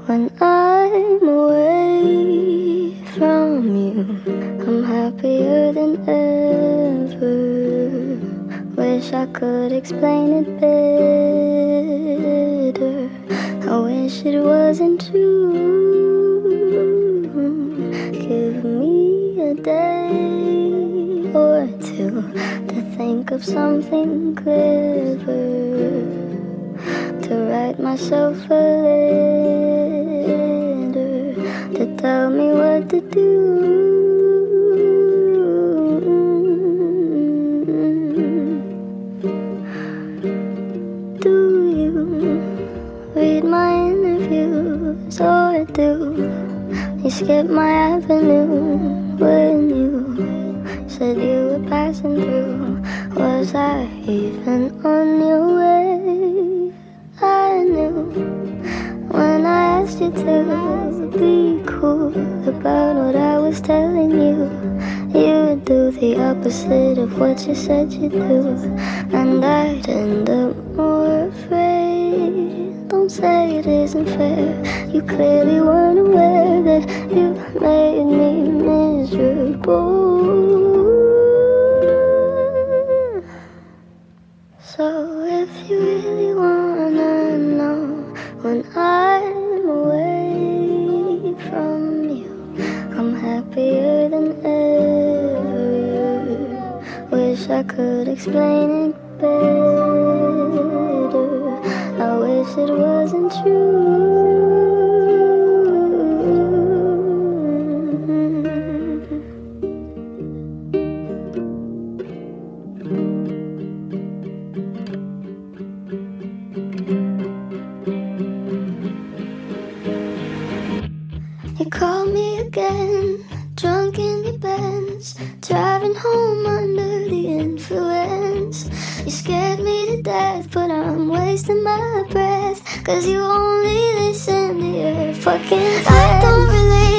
when I'm away from you. I'm happier than ever. Wish I could explain it better. I wish it wasn't true. Give me a day or two to think of something clever, to write myself a letter, to tell me what to do. Do you read my interviews, or do you skip my avenue when you said you were passing through? Was I even on your way? I knew when I asked you to be cool about what I was telling you. You would do the opposite of what you said you'd do, and I'd end up more afraid. Don't say it isn't fair. You clearly weren't aware that you made me miserable. So if you really wanna know when I'm away from you, I'm happier than ever. Wish I could explain it better. I wish it wasn't true. You called me again, drunk in your Benz, driving home under the influence. You scared me to death, but I'm wasting my breath, 'cause you only listen to your fucking friends. I don't relate